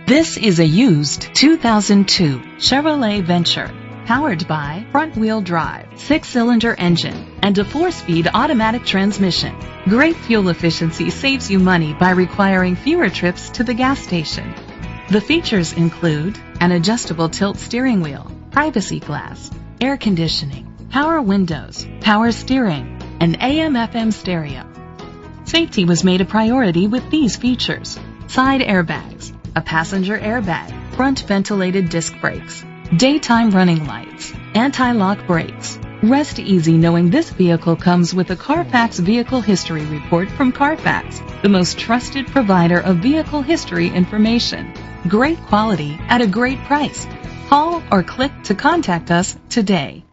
This is a used 2002 Chevrolet Venture, powered by front-wheel drive, 6-cylinder engine, and a 4-speed automatic transmission. Great fuel efficiency saves you money by requiring fewer trips to the gas station. The features include an adjustable tilt steering wheel, privacy glass, air conditioning, power windows, power steering, and AM/FM stereo. Safety was made a priority with these features: side airbags, a passenger airbag, front ventilated disc brakes, daytime running lights, anti-lock brakes. Rest easy knowing this vehicle comes with a Carfax Vehicle History Report from Carfax, the most trusted provider of vehicle history information. Great quality at a great price. Call or click to contact us today.